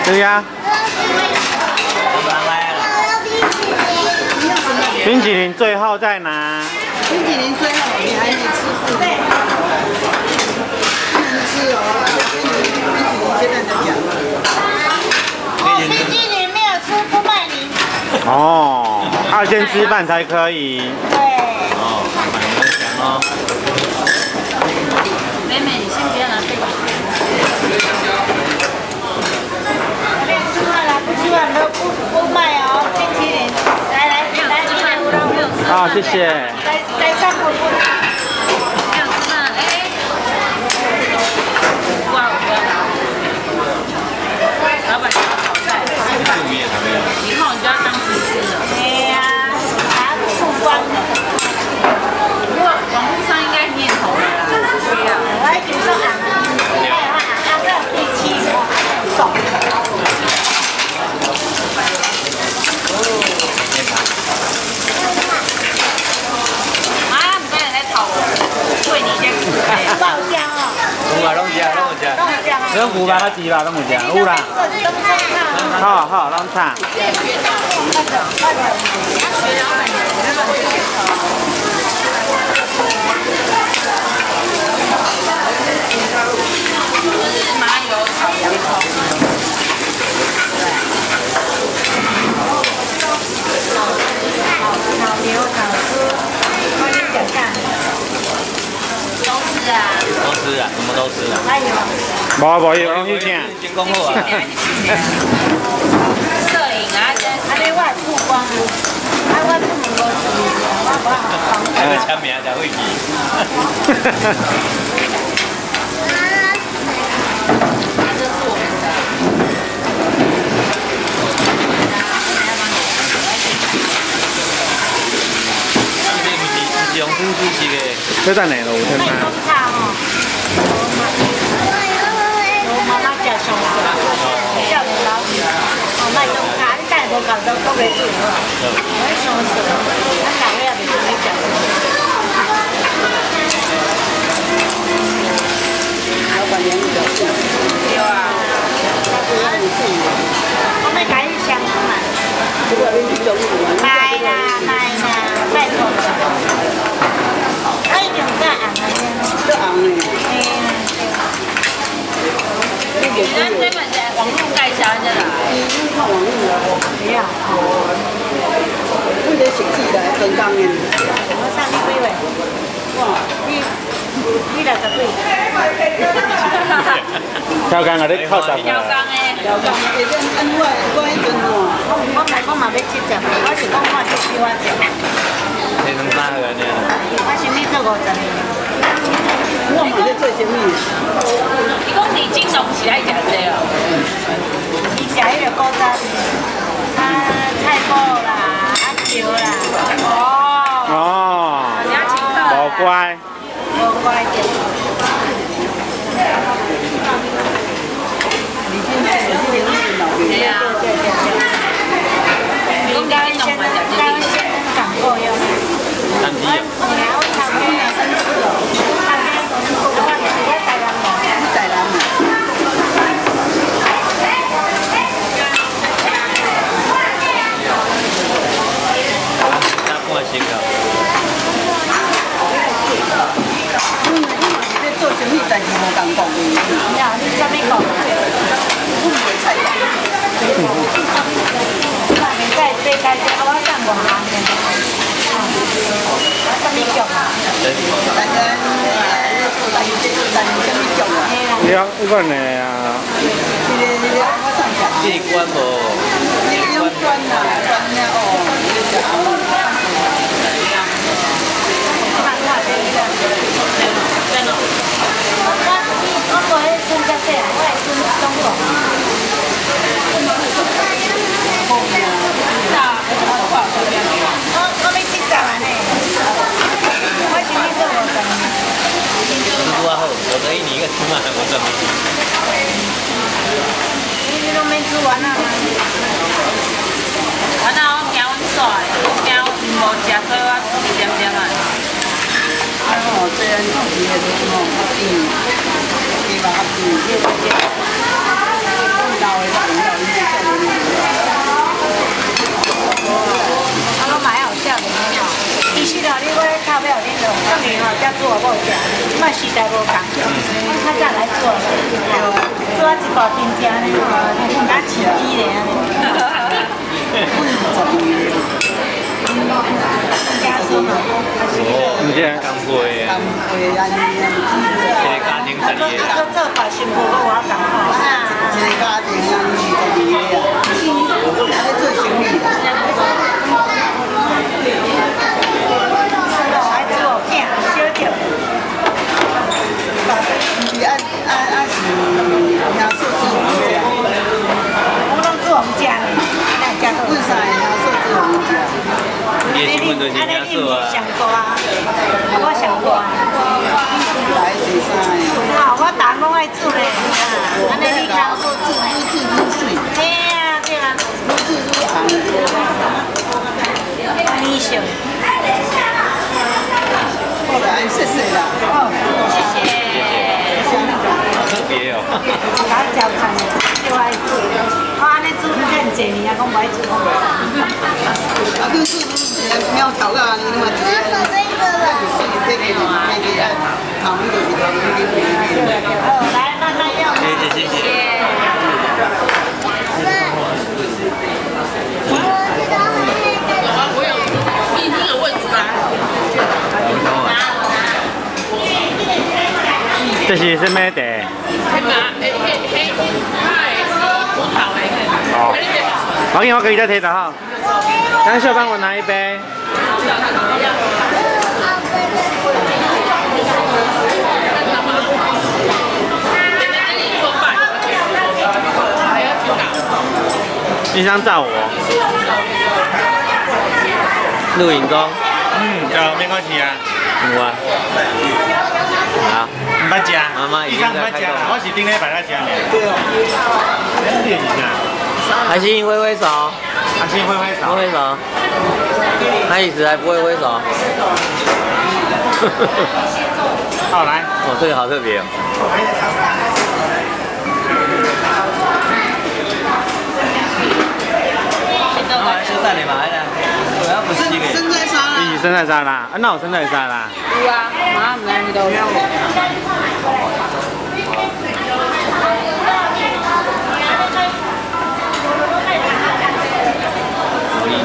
对呀。冰淇淋最后再拿。 冰淇淋最后你还没吃不能吃哦。冰淇淋现在在讲。 冰淇淋没有吃不卖你。 哦，要先吃饭才可以。 对。 哦，买你们讲哦。 妹妹，你先不要拿这个。那边吃饭了，不吃饭不卖哦，冰淇淋。来， 好，谢谢。 来上不？没有吃饭，哎。哇，老板娘炒菜，以后你就要当厨师了。对呀，拿醋光。不过网络上应该念头了啦，不需要。我还觉得比起爽。啊，唔该人来炒对你先爆香哦。 有啊，拢食，拢有食。 有牛排、鸡排拢有食，有啦。好好，拢炒。 麻油炒洋葱。炒牛、炒猪，我跟你讲看。都吃啊。 都吃啊，什么都吃啊。 还有。 无有去听。 先讲好啊。 摄影啊，安尼我还曝光啊，我出门无事，我好。 还有签名才会去。 这是我们的。 是用煮煮食的。 这在哪路？天哪！ 我妈妈叫上色，叫你老弟，卖中餐，你带无搞到都袂做好。我上色，咱老伙仔袂做你食。 老板娘比较贵。 对啊。我们家里香嘛。 这个你比较贵。 卖啦，拜托了。我一定在红啊， 都红呢。 咱这份是网络介绍的啦。 你看网络啦。 对啊。 我这实际来真工的。 我上你几位？ 哇， 你60岁。 超工啊，你靠啥？ 超工诶。 了解，会变安我迄阵哦。 我嘛要70，我是讲我这比我少。 你能3个人呢？ 我想你做50年。 我嘛在做什么？ 你讲你金融是爱食这哦？你食迄个古早菜脯啦，球啦。 哦。 你要请客。 无乖。 无乖点。 你今天手机连是老的。 对啊。应该先讲过要。 3支啊。 我头边啊，生吃哦。头边我台南嘛。 台南嘛。 那半斤啊。 你在做什么代志无共讲的？ 呀，你啥物讲？ 我袂菜讲。 我嘛袂使做家己，我上外行的。我啥物局啊？ 大家做代志，什么局啊？ 你讲的啊？ 我上讲。 机关无。 你用专呐，专呀哦。我无迄孙较细啊，我系孙中国。我要70啊呢，我想你做50年。 拄啊好，我这1年个起码50年。 你拢免煮完啊？完啊，我惊阮煞的，惊无食，所以我煮一点点啊。 哦，这样自己的哦，对吧？对，老的老才煮好无食，即摆时代无共，较早来做，做一大斤食呢，敢饲鸡咧安尼。 唔知刚会啊，一个家庭12个。 做法辛苦过我讲吼。 一个家庭22个啊，还在做生意啦。 还做饼小条。 是按是拿数字我们食， 我拢做唔食呢，咱食到。 为啥拿数字我们食？ 也是问就是人数啊。 上大，我上大。 来第三个。 好，我蛋拢爱煮咧，安尼你看我煮， 愈水， 嘿啊，对啊， 愈红。 米上。 好啦，谢谢啦。哦， 谢谢。 好特别哦。 我照看的，就爱煮。我安尼煮很济年啊，讲不爱煮。 啊，你煮苗头啊，你嘛直接，那就水这个那个啊，糖就是糖， 好，来慢慢用。 谢谢。 我有，你有位置吗？ 这是什么茶？哦，我可以再提的哈。杨秀，帮我拿一杯。你想找我？ 录影中。 有，没关系啊。 有啊。好。 唔捌食， 妈妈已经在开动了。 我是顶礼拜来食的。 对哦。 你是啥？ 海星挥挥手， 阿星挥挥手。 挥挥手。他一直还不会挥手。 好来。 哦，这个好特别哦。现在你买的，我要不洗给。 生菜沙拉。 你生菜沙拉，啊，那有生菜沙拉。 有啊，妈唔来你都有。